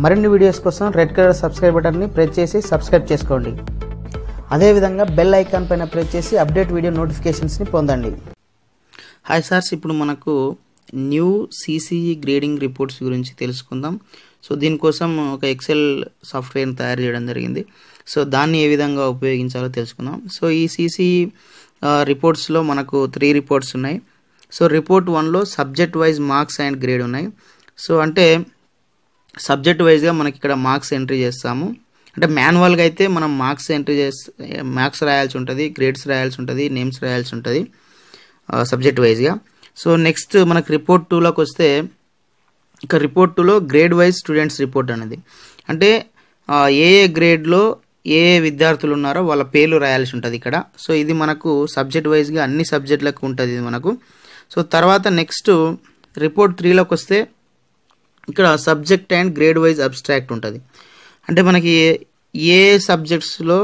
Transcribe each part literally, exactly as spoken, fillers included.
మరిన్ని వీడియోస్ కోసం red colour subscribe బటన్ని ప్రెస్ చేసి సబ్స్క్రైబ్ చేసుకోండి. అదేవిధంగా బెల్ ఐకాన్ పైన ప్రెస్ చేసి అప్డేట్ వీడియో నోటిఫికేషన్స్ని పొందండి. హాయ్ సార్స్, ఇప్పుడు మనకు న్యూ సిసిఈ గ్రేడింగ్ రిపోర్ట్స్ గురించి తెలుసుకుందాం. సో దీనికోసం ఒక ఎక్సెల్ సాఫ్ట్వేర్ని తయారు చేయడం జరిగింది. సో దాన్ని ఏ విధంగా ఉపయోగించాలో తెలుసుకుందాం. సో ఈ సిసిఈ రిపోర్ట్స్లో మనకు త్రీ రిపోర్ట్స్ ఉన్నాయి. సో రిపోర్ట్ వన్లో subject wise marks and grade ఉన్నాయి. సో అంటే సబ్జెక్ట్ వైజ్గా మనకి ఇక్కడ మార్క్స్ ఎంట్రీ చేస్తాము. అంటే మాన్యువల్గా అయితే మనం మార్క్స్ ఎంట్రీ చేస్తే మార్క్స్ రాయాల్సి ఉంటుంది, గ్రేడ్స్ రాయాల్సి ఉంటుంది, నేమ్స్ రాయాల్సి ఉంటుంది సబ్జెక్ట్ వైజ్గా. సో నెక్స్ట్ మనకు రిపోర్ట్ టూలోకి వస్తే ఇక రిపోర్ట్ టూలో గ్రేడ్ వైజ్ స్టూడెంట్స్ రిపోర్ట్ అనేది అంటే ఏ ఏ గ్రేడ్లో ఏ ఏ విద్యార్థులు ఉన్నారో వాళ్ళ పేర్లు రాయాల్సి ఉంటుంది ఇక్కడ. సో ఇది మనకు సబ్జెక్ట్ వైజ్గా అన్ని సబ్జెక్టులకు ఉంటుంది ఇది మనకు. సో తర్వాత నెక్స్ట్ రిపోర్ట్ త్రీలోకి వస్తే ఇక్కడ subject and grade wise abstract ఉంటుంది. అంటే మనకి ఏ సబ్జెక్ట్స్లో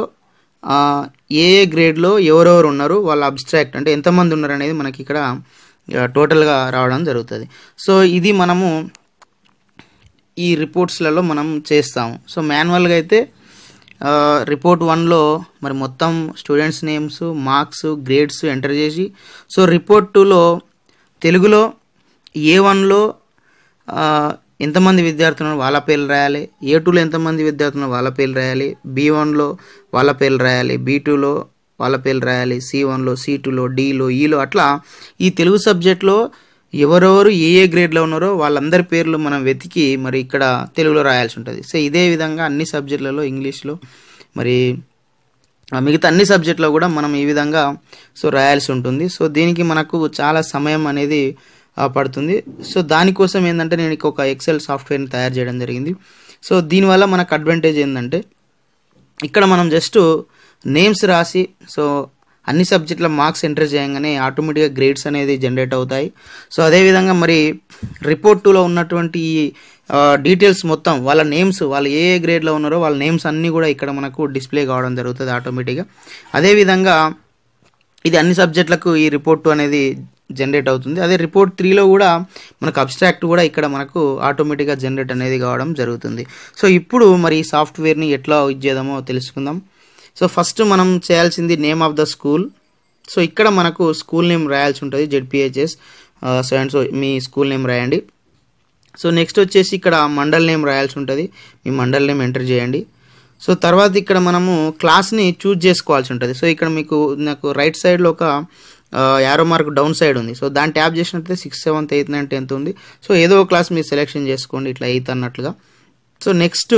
ఏ ఏ గ్రేడ్లో ఎవరెవరు ఉన్నారు వాళ్ళ అబ్స్ట్రాక్ట్ అంటే ఎంతమంది ఉన్నారు అనేది మనకి ఇక్కడ టోటల్గా రావడం జరుగుతుంది. సో ఇది మనము ఈ రిపోర్ట్స్లలో మనం చేస్తాము. సో మాన్యువల్గా అయితే రిపోర్ట్ వన్లో మరి మొత్తం students names, marks, grades enter చేసి, సో రిపోర్ట్ టూలో తెలుగులో ఏ వన్లో ఎంతమంది విద్యార్థులు వాళ్ళ పేర్లు రాయాలి, ఏ టూలో ఎంతమంది విద్యార్థులు వాళ్ళ పేర్లు రాయాలి, బి వన్లో వాళ్ళ పేర్లు రాయాలి, బి టూలో వాళ్ళ పేర్లు రాయాలి, సి వన్లో, సి టూలో, డిలో, ఈలో అట్లా ఈ తెలుగు సబ్జెక్ట్లో ఎవరెవరు ఏ ఏ గ్రేడ్లో ఉన్నారో వాళ్ళందరి పేర్లు మనం వెతికి మరి ఇక్కడ తెలుగులో రాయాల్సి ఉంటుంది. సో ఇదే విధంగా అన్ని సబ్జెక్టులలో ఇంగ్లీష్లో మరి మిగతా అన్ని సబ్జెక్టులో కూడా మనం ఈ విధంగా సో రాయాల్సి ఉంటుంది. సో దీనికి మనకు చాలా సమయం అనేది పడుతుంది. సో దానికోసం ఏంటంటే నేను ఒక ఎక్సెల్ సాఫ్ట్వేర్ని తయారు చేయడం జరిగింది. సో దీనివల్ల మనకు అడ్వాంటేజ్ ఏంటంటే ఇక్కడ మనం జస్ట్ నేమ్స్ రాసి సో అన్ని సబ్జెక్టుల మార్క్స్ ఎంటర్ చేయగానే ఆటోమేటిక్గా గ్రేడ్స్ అనేది జనరేట్ అవుతాయి. సో అదేవిధంగా మరి రిపోర్ట్ టూలో ఉన్నటువంటి డీటెయిల్స్ మొత్తం వాళ్ళ నేమ్స్ వాళ్ళు ఏ ఏ గ్రేడ్లో ఉన్నారో వాళ్ళ నేమ్స్ అన్నీ కూడా ఇక్కడ మనకు డిస్ప్లే కావడం జరుగుతుంది ఆటోమేటిక్గా. అదేవిధంగా ఇది అన్ని సబ్జెక్టులకు ఈ రిపోర్ట్ టూ అనేది జనరేట్ అవుతుంది. అదే రిపోర్ట్ త్రీలో కూడా మనకు అబ్స్ట్రాక్ట్ కూడా ఇక్కడ మనకు ఆటోమేటిక్గా జనరేట్ అనేది కావడం జరుగుతుంది. సో ఇప్పుడు మరి ఈ సాఫ్ట్వేర్ని ఎట్లా యూజ్ చేద్దామో తెలుసుకుందాం. సో ఫస్ట్ మనం చేయాల్సింది name of the school. So ఇక్కడ మనకు స్కూల్ నేమ్ రాయాల్సి ఉంటుంది, జెడ్పిహెచ్ఎస్ సో అండ్ సో మీ స్కూల్ నేమ్ రాయండి. సో నెక్స్ట్ వచ్చేసి ఇక్కడ మండల్ నేమ్ రాయాల్సి ఉంటుంది, మీ మండల్ నేమ్ ఎంటర్ చేయండి. సో తర్వాత ఇక్కడ మనము క్లాస్ని చూజ్ చేసుకోవాల్సి ఉంటుంది. సో ఇక్కడ మీకు నాకు రైట్ సైడ్లో ఒక యారో మార్క్ డౌన్ సైడ్ ఉంది. సో దాన్ని ట్యాప్ చేసినట్లయితే sixth, seventh, eighth, ninth, tenth ఉంది. సో ఏదో ఒక క్లాస్ మీరు సెలెక్షన్ చేసుకోండి ఇట్లా ఎయిత్ అన్నట్లుగా. సో నెక్స్ట్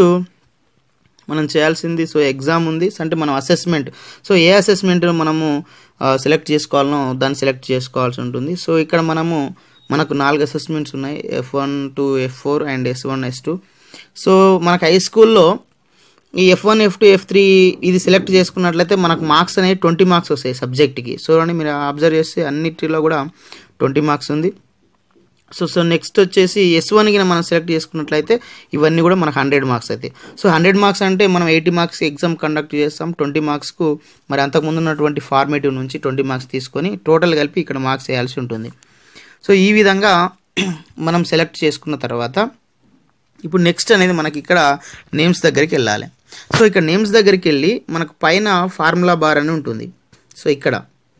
మనం చేయాల్సింది సో ఎగ్జామ్ ఉంది అంటే మనం అసెస్మెంట్. సో ఏ అసెస్మెంట్ మనము సెలెక్ట్ చేసుకోవాలనో దాన్ని సెలెక్ట్ చేసుకోవాల్సి ఉంటుంది. సో ఇక్కడ మనము మనకు నాలుగు అసెస్మెంట్స్ ఉన్నాయి, F one two F four and S one S two. So మనకు హై స్కూల్లో ఈ F one F two F three ఇది సెలెక్ట్ చేసుకున్నట్లయితే మనకు మార్క్స్ అనేవి ట్వంటీ మార్క్స్ వస్తాయి సబ్జెక్ట్కి. సో అని మీరు అబ్జర్వ్ చేస్తే అన్నిటిలో కూడా ట్వంటీ మార్క్స్ ఉంది. సో సో నెక్స్ట్ వచ్చేసి ఎస్ వన్కి మనం సెలెక్ట్ చేసుకున్నట్లయితే ఇవన్నీ కూడా మనకు హండ్రెడ్ మార్క్స్ అవుతాయి. సో హండ్రెడ్ మార్క్స్ అంటే మనం ఎయిటీ మార్క్స్ ఎగ్జామ్ కండక్ట్ చేస్తాం, ట్వంటీ మార్క్స్కు మరి అంతకుముందు ఉన్నటువంటి ఫార్మేటివ్ నుంచి ట్వంటీ మార్క్స్ తీసుకొని టోటల్ కలిపి ఇక్కడ మార్క్స్ వేయాల్సి ఉంటుంది. సో ఈ విధంగా మనం సెలెక్ట్ చేసుకున్న తర్వాత ఇప్పుడు నెక్స్ట్ అనేది మనకి ఇక్కడ నేమ్స్ దగ్గరికి వెళ్ళాలి. సో ఇక్కడ నేమ్స్ దగ్గరికి వెళ్ళి మనకు పైన ఫార్ములా బార్ అని ఉంటుంది. సో ఇక్కడ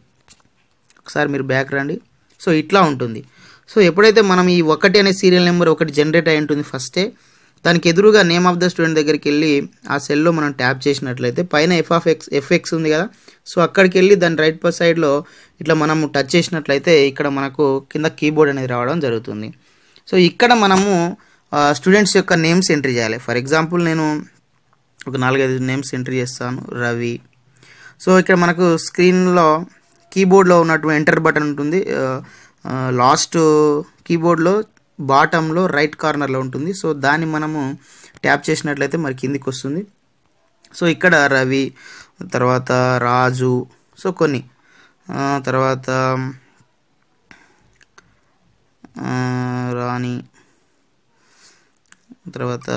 ఒకసారి మీరు బ్యాక్ రండి. సో ఇట్లా ఉంటుంది. సో ఎప్పుడైతే మనం ఈ ఒకటి అనే సీరియల్ నెంబర్ ఒకటి జనరేట్ అయి ఉంటుంది ఫస్టే, దానికి ఎదురుగా నేమ్ ఆఫ్ ద స్టూడెంట్ దగ్గరికి వెళ్ళి ఆ సెల్లో మనం ట్యాప్ చేసినట్లయితే పైన ఎఫ్ ఆఫ్ ఎక్స్ ఎఫ్ఎక్స్ ఉంది కదా. సో అక్కడికి వెళ్ళి దాని రైట్ పర్ సైడ్లో ఇట్లా మనం టచ్ చేసినట్లయితే ఇక్కడ మనకు కింద కీబోర్డ్ అనేది రావడం జరుగుతుంది. సో ఇక్కడ మనము స్టూడెంట్స్ యొక్క నేమ్స్ ఎంట్రీ చేయాలి. ఫర్ ఎగ్జాంపుల్ నేను ఒక నాలుగైదు నేమ్స్ ఎంట్రీ చేస్తాను. రవి. సో ఇక్కడ మనకు స్క్రీన్లో కీబోర్డ్లో ఉన్నటువంటి ఎంటర్ బటన్ ఉంటుంది, లాస్ట్ కీబోర్డ్లో బాటంలో రైట్ కార్నర్లో ఉంటుంది. సో దాన్ని మనము ట్యాప్ చేసినట్లయితే మరి కిందికి వస్తుంది. సో ఇక్కడ రవి, తర్వాత రాజు, సో కొన్ని తర్వాత రాణి, తర్వాత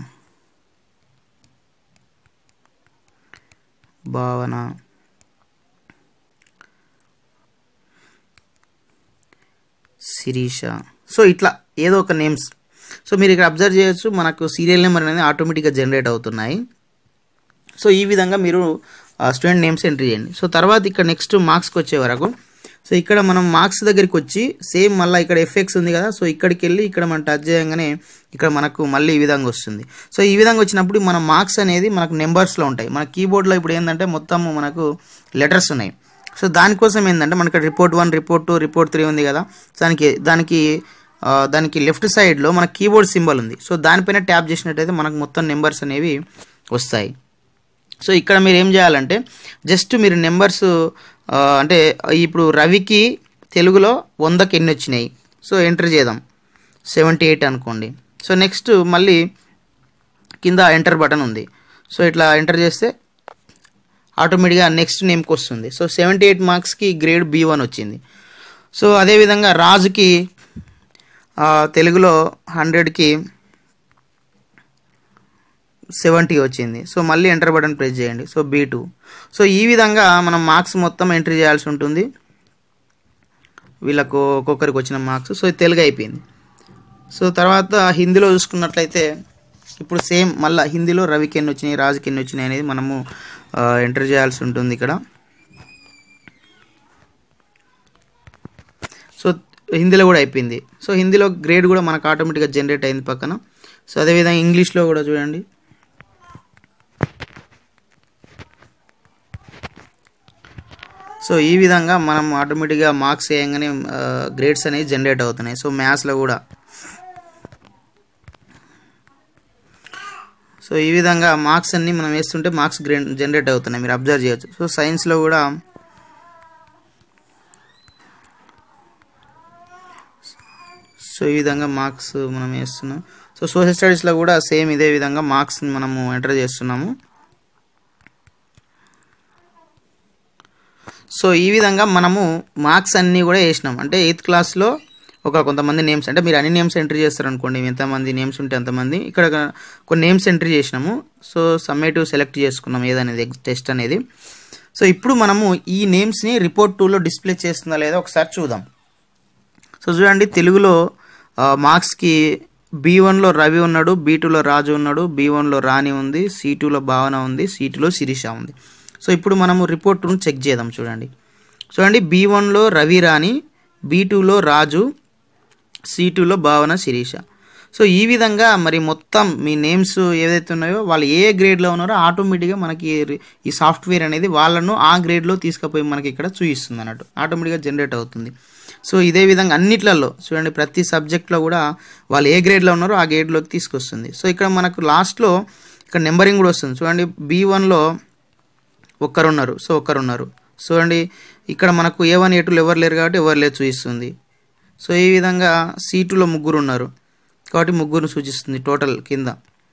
భావన, శిరీష. సో ఇట్లా ఏదో ఒక నేమ్స్ సో మీరు ఇక్కడ అబ్జర్వ్ చేయొచ్చు, మనకు సీరియల్ నెంబర్ అనేది ఆటోమేటిక్గా జనరేట్ అవుతున్నాయి. సో ఈ విధంగా మీరు స్టూడెంట్ నేమ్స్ ఎంట్రీ చేయండి. సో తర్వాత ఇక్కడ నెక్స్ట్ మార్క్స్కి వచ్చే వరకు, సో ఇక్కడ మనం మార్క్స్ దగ్గరికి వచ్చి సేమ్ మళ్ళీ ఇక్కడ ఎఫెక్ట్స్ ఉంది కదా, సో ఇక్కడికి వెళ్ళి ఇక్కడ మనం టచ్ చేయగానే ఇక్కడ మనకు మళ్ళీ ఈ విధంగా వస్తుంది. సో ఈ విధంగా వచ్చినప్పుడు మన మార్క్స్ అనేది మనకు నెంబర్స్లో ఉంటాయి. మన కీబోర్డ్లో ఇప్పుడు ఏంటంటే మొత్తం మనకు లెటర్స్ ఉన్నాయి. సో దానికోసం ఏంటంటే మనకి report one, report two, report three ఉంది కదా, దానికి దానికి దానికి లెఫ్ట్ సైడ్లో మన కీబోర్డ్ సింబల్ ఉంది. సో దానిపైన ట్యాప్ చేసినట్టయితే మనకు మొత్తం నెంబర్స్ అనేవి వస్తాయి. సో ఇక్కడ మీరు ఏం చేయాలంటే జస్ట్ మీరు నెంబర్స్ అంటే ఇప్పుడు రవికి తెలుగులో వందకి ఎన్ని వచ్చినాయి, సో ఎంటర్ చేద్దాం, సెవెంటీ ఎయిట్ అనుకోండి. సో నెక్స్ట్ మళ్ళీ కింద ఎంటర్ బటన్ ఉంది. సో ఇట్లా ఎంటర్ చేస్తే ఆటోమేటిక్గా నెక్స్ట్ నేమ్కి వస్తుంది. సో సెవెంటీ ఎయిట్ మార్క్స్కి గ్రేడ్ బీ వన్ వచ్చింది. సో అదేవిధంగా రాజుకి తెలుగులో హండ్రెడ్కి సెవెంటీ వచ్చింది. సో మళ్ళీ ఎంటర్ బటన్ ప్రెస్ చేయండి. So B two. సో ఈ విధంగా మనం మార్క్స్ మొత్తం ఎంట్రీ చేయాల్సి ఉంటుంది. వీళ్ళకు ఒక్కొక్కరికి వచ్చిన మార్క్స్. సో ఇది తెలుగు అయిపోయింది. సో తర్వాత హిందీలో చూసుకున్నట్లయితే ఇప్పుడు సేమ్ మళ్ళీ హిందీలో రవికి ఎన్ని వచ్చినాయి, రాజుకి ఎన్ని వచ్చినాయి అనేది మనము ఎంటర్ చేయాల్సి ఉంటుంది ఇక్కడ. సో హిందీలో కూడా అయిపోయింది. సో హిందీలో గ్రేడ్ కూడా మనకు ఆటోమేటిక్గా జనరేట్ అయింది పక్కన. సో అదేవిధంగా ఇంగ్లీష్లో కూడా చూడండి. సో ఈ విధంగా మనం ఆటోమేటిక్గా మార్క్స్ వేయంగానే గ్రేడ్స్ అనేవి జనరేట్ అవుతున్నాయి. సో మ్యాథ్స్లో కూడా సో ఈ విధంగా మార్క్స్ అన్ని మనం వేస్తుంటే మార్క్స్ గ్రేడ్ జనరేట్ అవుతున్నాయి, మీరు అబ్జర్వ్ చేయొచ్చు. సో సైన్స్లో కూడా సో ఈ విధంగా మార్క్స్ మనం వేస్తున్నాం. సో సోషల్ స్టడీస్లో కూడా సేమ్ ఇదే విధంగా మార్క్స్ని మనము ఎంటర్ చేస్తున్నాము. సో ఈ విధంగా మనము మార్క్స్ అన్నీ కూడా వేసినాం. అంటే ఎయిత్ క్లాస్లో ఒక కొంతమంది నేమ్స్, అంటే మీరు అన్ని నేమ్స్ ఎంట్రీ చేస్తారు అనుకోండి, ఎంతమంది నేమ్స్ ఉంటే అంతమంది. ఇక్కడ కొన్ని నేమ్స్ ఎంట్రీ చేసినాము. సో సమ్మేటివ్ సెలెక్ట్ చేసుకున్నాం ఏదనేది టెస్ట్ అనేది. సో ఇప్పుడు మనము ఈ నేమ్స్ని రిపోర్ట్ టూలో డిస్ప్లే చేస్తుందా లేదా ఒకసారి చూద్దాం. సో చూడండి, తెలుగులో మార్క్స్కి బీ వన్లో రవి ఉన్నాడు, బీ టూలో రాజు ఉన్నాడు, బీ వన్లో రాణి ఉంది, సి టూలో భావన ఉంది, సి టూలో శిరీష ఉంది. సో ఇప్పుడు మనము రిపోర్ట్ టూను చెక్ చేద్దాం. చూడండి చూడండి బీ వన్లో రవి రాణి, బీ టూలో రాజు, సి టూలో భావన శిరీష. సో ఈ విధంగా మరి మొత్తం మీ నేమ్స్ ఏదైతే ఉన్నాయో వాళ్ళు ఏ గ్రేడ్లో ఉన్నారో ఆటోమేటిక్గా మనకి ఈ సాఫ్ట్వేర్ అనేది వాళ్ళను ఆ గ్రేడ్లో తీసుకుపోయి మనకి ఇక్కడ చూపిస్తుంది అన్నట్టు, ఆటోమేటిక్గా జనరేట్ అవుతుంది. సో ఇదే విధంగా అన్నిట్లలో చూడండి, ప్రతి సబ్జెక్ట్లో కూడా వాళ్ళు ఏ గ్రేడ్లో ఉన్నారో ఆ గ్రేడ్లోకి తీసుకొస్తుంది. సో ఇక్కడ మనకు లాస్ట్లో ఇక్కడ నెంబరింగ్ కూడా వస్తుంది. చూడండి బీ వన్లో ఒక్కరు ఉన్నారు, సో ఒక్కరు ఉన్నారు. చూడండి ఇక్కడ మనకు ఏ వన్ ఏ టూలో ఎవరు లేరు కాబట్టి ఎవరు లేరు చూపిస్తుంది. సో ఈ విధంగా సి టూలో ముగ్గురు ఉన్నారు కాబట్టి ముగ్గురు సూచిస్తుంది టోటల్ కింద.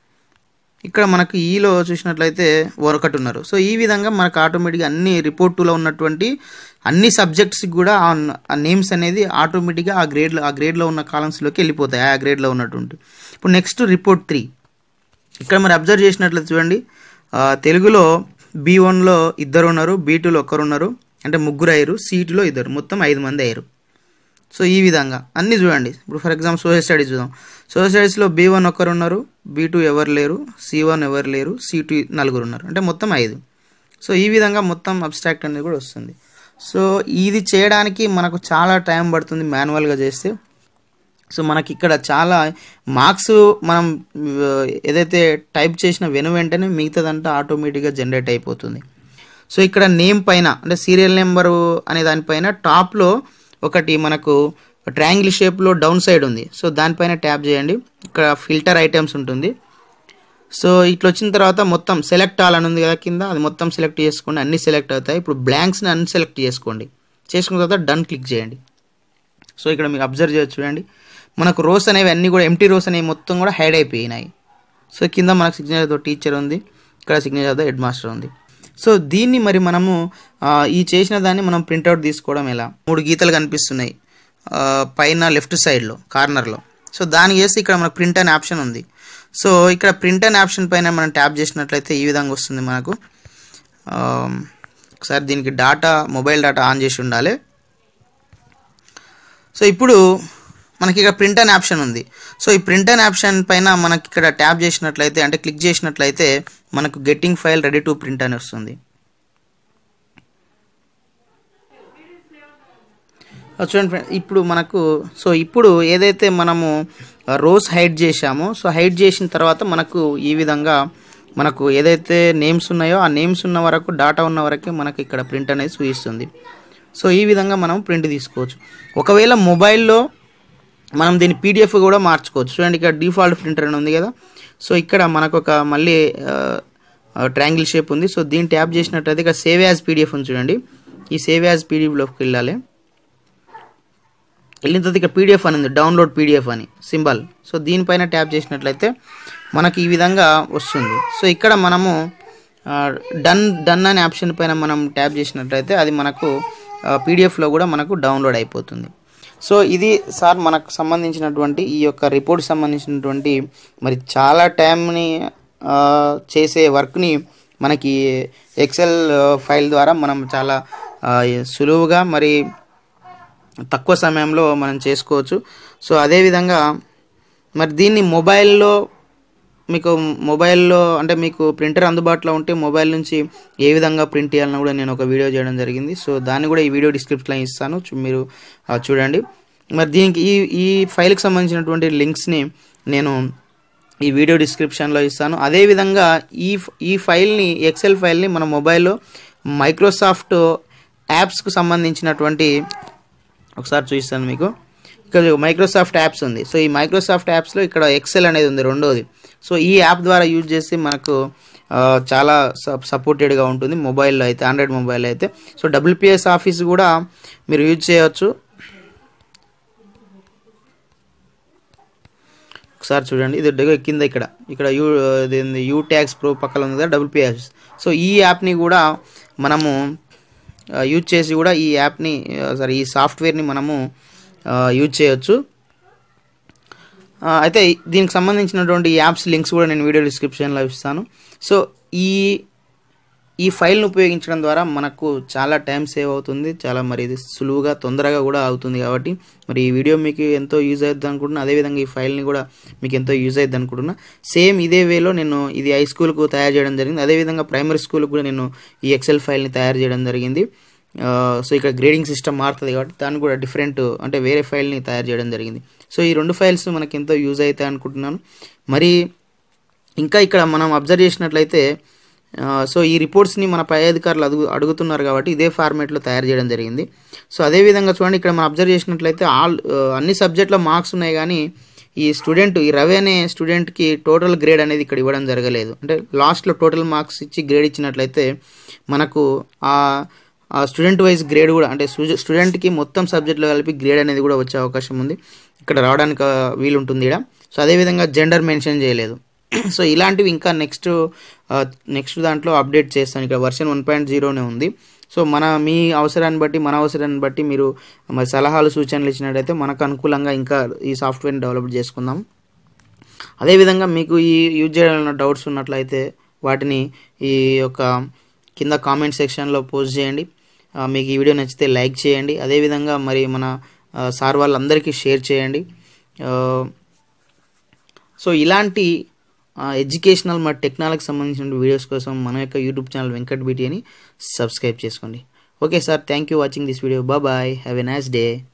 ఇక్కడ మనకు ఈలో చూసినట్లయితే ఒకటి ఉన్నారు. సో ఈ విధంగా మనకు ఆటోమేటిక్గా అన్ని రిపోర్ట్ టూలో ఉన్నటువంటి అన్ని సబ్జెక్ట్స్కి కూడా ఆ నేమ్స్ అనేది ఆటోమేటిక్గా ఆ గ్రేడ్లో ఆ గ్రేడ్లో ఉన్న కాలమ్స్లోకి వెళ్ళిపోతాయి, ఆ గ్రేడ్లో ఉన్నటువంటి. ఇప్పుడు నెక్స్ట్ రిపోర్ట్ త్రీ. ఇక్కడ మరి అబ్జర్వ్ చేసినట్లయితే చూడండి, తెలుగులో బీ వన్లో ఇద్దరు ఉన్నారు, బీ టూలో ఒక్కరు ఉన్నారు, అంటే ముగ్గురు అయ్యారు, సి టూలో ఇద్దరు, మొత్తం ఐదు మంది అయ్యారు. సో ఈ విధంగా అన్నీ చూడండి. ఇప్పుడు ఫర్ ఎగ్జాంపుల్ సోషల్ స్టడీస్ చూద్దాం. సోషల్ స్టడీస్లో బీ వన్ ఒకరు ఉన్నారు, బీ టూ ఎవరు లేరు, సి వన్ ఎవరు లేరు, సి టూ నలుగురు ఉన్నారు, అంటే మొత్తం ఐదు. సో ఈ విధంగా మొత్తం అబ్స్ట్రాక్ట్ అనేది కూడా వస్తుంది. సో ఇది చేయడానికి మనకు చాలా టైం పడుతుంది మాన్యువల్గా చేస్తే. సో మనకి ఇక్కడ చాలా మార్క్స్ మనం ఏదైతే టైప్ చేసిన వెను వెంటనే మిగతాదంతా ఆటోమేటిక్గా జనరేట్ అయిపోతుంది. సో ఇక్కడ నేమ్ పైన అంటే సీరియల్ నెంబరు అనే దానిపైన టాప్లో ఒకటి మనకు ట్రయాంగిల్ షేప్లో డౌన్ సైడ్ ఉంది. సో దానిపైన ట్యాప్ చేయండి. ఇక్కడ ఫిల్టర్ ఐటమ్స్ ఉంటుంది. సో ఇట్లా వచ్చిన తర్వాత మొత్తం సెలెక్ట్ ఆల్ అని ఉంది కదా కింద, అది మొత్తం సెలెక్ట్ చేసుకోండి, అన్నీ సెలెక్ట్ అవుతాయి. ఇప్పుడు బ్లాంక్స్ని అన్సెలెక్ట్ చేసుకోండి. చేసుకున్న తర్వాత డన్ క్లిక్ చేయండి. సో ఇక్కడ మీకు అబ్జర్వ్ చేయొచ్చు చూడండి, మనకు రోస్ అనేవి అన్నీ కూడా ఎంటీ రోస్ అనేవి మొత్తం కూడా హైడ్ అయిపోయినాయి. సో కింద మనకు సిగ్నేచర్తో టీచర్ ఉంది, ఇక్కడ సిగ్నేచర్తో హెడ్ మాస్టర్ ఉంది. సో దీన్ని మరి మనము ఈ చేసిన దాన్ని మనం ప్రింట్అవుట్ తీసుకోవడం ఎలా, మూడు గీతలు కనిపిస్తున్నాయి పైన లెఫ్ట్ సైడ్లో కార్నర్లో. సో దాన్ని చేసి ఇక్కడ మనకు ప్రింట్ అనే ఆప్షన్ ఉంది. సో ఇక్కడ ప్రింట్ అనే ఆప్షన్ పైన మనం ట్యాప్ చేసినట్లయితే ఈ విధంగా వస్తుంది మనకు. ఒకసారి దీనికి డాటా మొబైల్ డాటా ఆన్ చేసి ఉండాలి. సో ఇప్పుడు మనకి ఇక్కడ ప్రింట్ అనే ఆప్షన్ ఉంది. సో ఈ ప్రింట్ అనే ఆప్షన్ పైన మనకి ఇక్కడ ట్యాప్ చేసినట్లయితే అంటే క్లిక్ చేసినట్లయితే మనకు getting file ready to print అని వస్తుంది. చూడండి ఫ్రెండ్స్, ఇప్పుడు మనకు సో ఇప్పుడు ఏదైతే మనము రోస్ హైడ్ చేసామో సో హైడ్ చేసిన తర్వాత మనకు ఈ విధంగా మనకు ఏదైతే నేమ్స్ ఉన్నాయో ఆ నేమ్స్ ఉన్న వరకు డాటా ఉన్న వరకే మనకి ఇక్కడ ప్రింట్ అనేది చూపిస్తుంది. సో ఈ విధంగా మనం ప్రింట్ తీసుకోవచ్చు. ఒకవేళ మొబైల్లో మనం దీన్ని పీడిఎఫ్ కూడా మార్చుకోవచ్చు. చూడండి ఇక్కడ డిఫాల్ట్ ప్రింటర్ అని ఉంది కదా. సో ఇక్కడ మనకు ఒక మళ్ళీ ట్రయాంగిల్ షేప్ ఉంది. సో దీన్ని ట్యాప్ చేసినట్లయితే ఇక్కడ సేవ్ యాజ్ పీడిఎఫ్ ఉంది. చూడండి ఈ సేవ్ యాజ్ పీడిఎఫ్లోకి వెళ్ళాలి. వెళ్ళిన తర్వాత ఇక్కడ పీడిఎఫ్ అని ఉంది, డౌన్లోడ్ పీడిఎఫ్ అని సింబల్. సో దీనిపైన ట్యాప్ చేసినట్లయితే మనకి ఈ విధంగా వస్తుంది. సో ఇక్కడ మనము డన్ డన్ అనే ఆప్షన్ పైన మనం ట్యాప్ చేసినట్లయితే అది మనకు పీడిఎఫ్లో కూడా మనకు డౌన్లోడ్ అయిపోతుంది. సో ఇది సార్ మనకు సంబంధించినటువంటి ఈ యొక్క రిపోర్ట్ సంబంధించినటువంటి మరి చాలా టైంని చేసే వర్క్ని మనకి ఎక్సెల్ ఫైల్ ద్వారా మనం చాలా సులువుగా మరి తక్కువ సమయంలో మనం చేసుకోవచ్చు. సో అదేవిధంగా మరి దీన్ని మొబైల్లో మీకు మొబైల్లో అంటే మీకు ప్రింటర్ అందుబాటులో ఉంటే మొబైల్ నుంచి ఏ విధంగా ప్రింట్ చేయాలని కూడా నేను ఒక వీడియో చేయడం జరిగింది. సో దాన్ని కూడా ఈ వీడియో డిస్క్రిప్షన్లో ఇస్తాను, మీరు చూడండి. మరి దీనికి ఈ ఈ ఫైల్కి సంబంధించినటువంటి లింక్స్ని నేను ఈ వీడియో డిస్క్రిప్షన్లో ఇస్తాను. అదేవిధంగా ఈ ఈ ఫైల్ని ఎక్సెల్ ఫైల్ని మన మొబైల్లో మైక్రోసాఫ్ట్ యాప్స్కు సంబంధించినటువంటి ఒకసారి చూపిస్తాను మీకు. ఇక్కడ మైక్రోసాఫ్ట్ యాప్స్ ఉంది. సో ఈ మైక్రోసాఫ్ట్ యాప్స్లో ఇక్కడ ఎక్సెల్ అనేది ఉంది రెండోది. సో ఈ యాప్ ద్వారా యూజ్ చేసి మనకు చాలా సపోర్టెడ్గా ఉంటుంది మొబైల్లో అయితే, ఆండ్రాయిడ్ మొబైల్ అయితే. సో డబ్ల్యూపీఎస్ ఆఫీస్ కూడా మీరు యూజ్ చేయవచ్చు. ఒకసారి చూడండి, ఇది కింద ఇక్కడ ఇక్కడ యూ ఇది యూ ట్యాక్స్ ప్రో పక్కన ఉంది కదా డబ్ల్యూపీఎస్. సో ఈ యాప్ని కూడా మనము యూజ్ చేసి కూడా ఈ యాప్ని సారీ ఈ సాఫ్ట్వేర్ని మనము యూజ్ చేయొచ్చు. అయితే దీనికి సంబంధించినటువంటి యాప్స్ లింక్స్ కూడా నేను వీడియో డిస్క్రిప్షన్లో ఇస్తాను. సో ఈ ఈ ఫైల్ను ఉపయోగించడం ద్వారా మనకు చాలా టైం సేవ్ అవుతుంది, చాలా మరి ఇది సులువుగా తొందరగా కూడా అవుతుంది. కాబట్టి మరి ఈ వీడియో మీకు ఎంతో యూజ్ అవుతుంది అనుకుంటున్నా. అదేవిధంగా ఈ ఫైల్ని కూడా మీకు ఎంతో యూజ్ అవుతుంది అనుకుంటున్నా. సేమ్ ఇదే వేలో నేను ఇది హై స్కూల్కు తయారు చేయడం జరిగింది. అదేవిధంగా ప్రైమరీ స్కూల్కి కూడా నేను ఈ ఎక్సెల్ ఫైల్ని తయారు చేయడం జరిగింది. సో ఇక్కడ గ్రేడింగ్ సిస్టమ్ మారుతుంది కాబట్టి దాన్ని కూడా డిఫరెంట్ అంటే వేరే ఫైల్ని తయారు చేయడం జరిగింది. సో ఈ రెండు ఫైల్స్ మనకి ఎంతో యూజ్ అవుతాయి అనుకుంటున్నాను. మరి ఇంకా ఇక్కడ మనం అబ్జర్వ్ చేసినట్లయితే సో ఈ రిపోర్ట్స్ని మన పై అధికారులు అడుగు అడుగుతున్నారు కాబట్టి ఇదే ఫార్మేట్లో తయారు చేయడం జరిగింది. సో అదేవిధంగా చూడండి ఇక్కడ మనం అబ్జర్వ్ చేసినట్లయితే ఆల్ అన్ని సబ్జెక్టులో మార్క్స్ ఉన్నాయి, కానీ ఈ స్టూడెంట్ ఈ రవి అనే స్టూడెంట్కి టోటల్ గ్రేడ్ అనేది ఇక్కడ ఇవ్వడం జరగలేదు. అంటే లాస్ట్లో టోటల్ మార్క్స్ ఇచ్చి గ్రేడ్ ఇచ్చినట్లయితే మనకు ఆ స్టూడెంట్ వైజ్ గ్రేడ్ కూడా అంటే స్టూడెంట్కి మొత్తం సబ్జెక్టులో కలిపి గ్రేడ్ అనేది కూడా వచ్చే అవకాశం ఉంది, ఇక్కడ రావడానికి వీలు ఉంటుంది ఇక్కడ. సో అదేవిధంగా జెండర్ మెన్షన్ చేయలేదు. సో ఇలాంటివి ఇంకా నెక్స్ట్ నెక్స్ట్ దాంట్లో అప్డేట్ చేస్తాను. ఇక్కడ వర్షన్ వన్ పాయింట్ జీరోనే ఉంది. సో మన మీ అవసరాన్ని బట్టి మన అవసరాన్ని బట్టి మీరు మరి సలహాలు సూచనలు ఇచ్చినట్టయితే మనకు అనుకూలంగా ఇంకా ఈ సాఫ్ట్వేర్ని డెవలప్ చేసుకుందాం. అదేవిధంగా మీకు ఈ యూజ్ చేయాలన్న డౌట్స్ ఉన్నట్లయితే వాటిని ఈ యొక్క కింద కామెంట్ సెక్షన్లో పోస్ట్ చేయండి. మీకు ఈ వీడియో నచ్చితే లైక్ చేయండి. అదేవిధంగా మరి మన సార్ వాళ్ళందరికీ షేర్ చేయండి. సో ఇలాంటి ఎడ్యుకేషనల్ మరి టెక్నాలజీకి సంబంధించిన వీడియోస్ కోసం మన యొక్క యూట్యూబ్ ఛానల్ వెంకట్ బిటి అని సబ్స్క్రైబ్ చేసుకోండి. Okay sir, thank you watching this video. Bye bye, have a nice day.